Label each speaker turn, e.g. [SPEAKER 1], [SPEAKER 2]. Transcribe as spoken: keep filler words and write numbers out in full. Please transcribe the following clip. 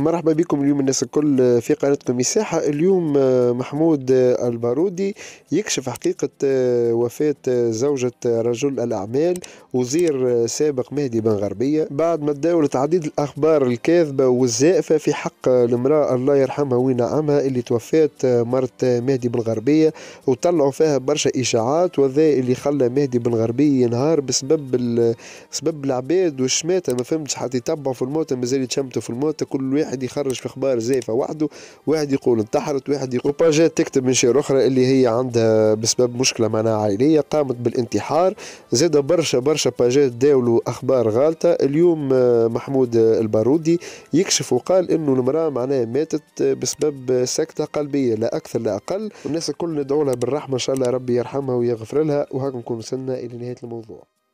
[SPEAKER 1] مرحبا بكم اليوم الناس الكل في قناتكم مساحة. اليوم محمود البارودي يكشف حقيقة وفاة زوجة رجل الأعمال وزير سابق مهدي بن غربية، بعد ما تداولت عديد الأخبار الكاذبة والزائفة في حق المرأة الله يرحمها وينعمها اللي توفات مرت مهدي بن غربية، وطلعوا فيها برشا إشاعات، وذا اللي خلى مهدي بن غربية ينهار بسبب سبب العباد والشماتة. ما فهمتش حتى يتبعوا في الموت مازال يتشمتوا في الموت، كل واحد يخرج في اخبار زيفه وحده، واحد يقول انتحرت، واحد يقول باجات تكتب من شيء اخرى اللي هي عندها بسبب مشكله معناها عائليه قامت بالانتحار. زاد برشا برشا باجات داولوا اخبار غالطه. اليوم محمود البارودي يكشف وقال انه المراه معناها ماتت بسبب سكته قلبيه لا اكثر لا اقل، والناس الكل ندعو لها بالرحمه ان شاء الله ربي يرحمها ويغفر لها. وهكا نكون وصلنا الى نهايه الموضوع.